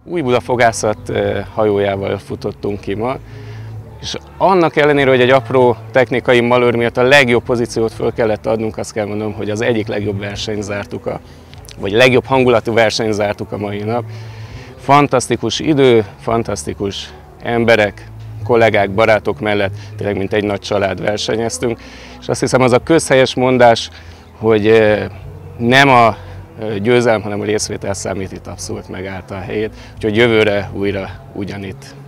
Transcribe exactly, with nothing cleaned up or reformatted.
Újbuda fogászat hajójával futottunk ki ma, és annak ellenére, hogy egy apró technikai malőr miatt a legjobb pozíciót föl kellett adnunk, azt kell mondanom, hogy az egyik legjobb versenyt zártuk, a, vagy legjobb hangulatú versenyt zártuk a mai nap. Fantasztikus idő, fantasztikus emberek, kollégák, barátok mellett, tényleg mint egy nagy család versenyeztünk, és azt hiszem az a közhelyes mondás, hogy nem a győzelem, hanem a részvétel számít, itt abszolút megállta a helyét, úgyhogy jövőre újra ugyanitt.